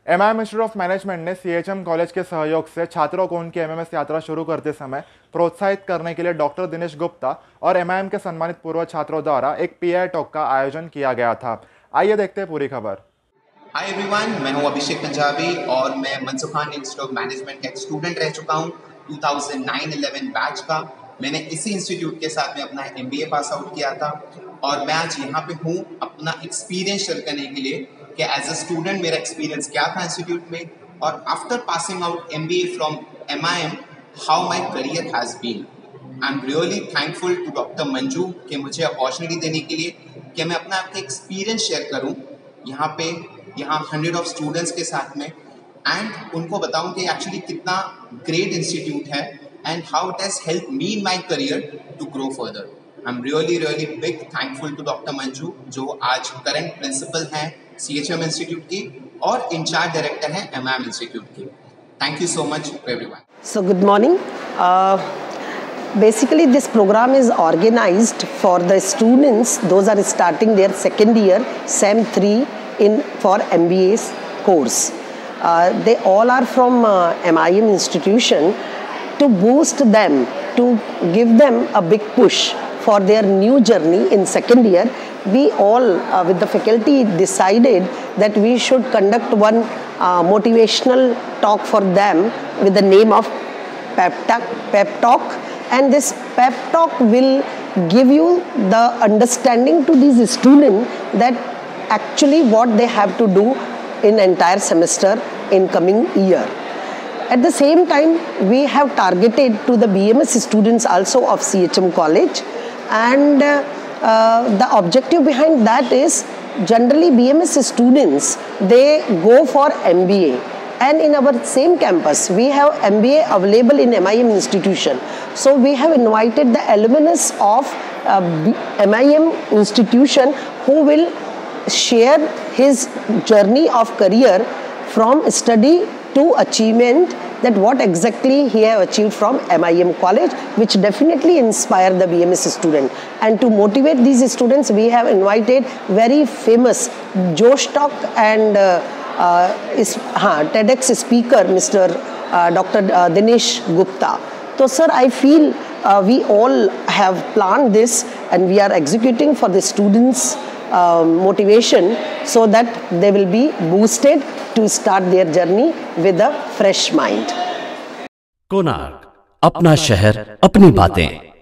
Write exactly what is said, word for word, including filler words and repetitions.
MIM institute of management ने CHM college के सहयोग से छात्रों को उनकी एमएमएस यात्रा शुरू करते समय प्रोत्साहित करने के लिए डॉक्टर दिनेश गुप्ता और एमआईएम के सम्मानित पूर्व छात्रों द्वारा एक पीआई टॉक का आयोजन किया गया था। आइए देखते हैं पूरी खबर। हाय एवरीवन, मैं हूं अभिषेक पंजाबी और मैं Mansukh Khan institute of management का एक स्टूडेंट रह चुका हूं। दो हज़ार नौ ग्यारह बैच का मैंने इसी इंस्टीट्यूट के साथ में अपना एमबीए पास आउट किया था और मैं आज यहाँ पे हूँ अपना एक्सपीरियंस शेयर करने के लिए कि एज अ स्टूडेंट मेरा एक्सपीरियंस क्या था इंस्टीट्यूट में और after passing out MBA from MIM how my career has been. I am really thankful to doctor Manju कि मुझे अपॉर्चुनिटी देने के लिए कि मैं अपना आपके एक्सपीरियंस शेयर करूँ यहाँ पे यहाँ हंड्रेड ऑफ स्टूडेंट्स के साथ में एंड उनको बताऊं कि एक्चुअली कितना ग्रेट इंस्टीट्यूट है and how it has help me in my career to grow further. I am really really big thankful to doctor Manju जो आज करंट प्रिंसिपल हैं सीएचएम इंस्टीट्यूट की और इंचार्ज डायरेक्टर हैं एमआईएम इंस्टीट्यूट की। Thank you so much everyone. So good morning. Basically, this program is organized for the students. Those are starting their second year, SEM three in for M B A's course. Uh, they all are from uh, MIM institution to boost them, to give them a big push for their new journey in second year. We all, uh, with the faculty, decided that we should conduct one uh, motivational talk for them with the name of Pep Talk. Pep Talk. And this pep talk will give you the understanding to these students that actually what they have to do in entire semester in coming year. At the same time, we have targeted to the B M S students also of C H M College, and uh, uh, the objective behind that is generally B M S students, they go for M B A. And in our same campus, we have M B A available in M I M institution. So we have invited the alumnus of uh, M I M institution who will share his journey of career from study to achievement, that what exactly he have achieved from M I M college, which definitely inspire the B M S student. And to motivate these students, we have invited very famous Josh Talk and uh, Uh, is हाँ TEDx speaker Mister Uh, Doctor Uh, Dinesh Gupta. So sir, I feel uh, we all have planned this and we are executing for the students uh, motivation so that they will be boosted to start their journey with a fresh mind. Konark, अपना शहर, अपनी बातें।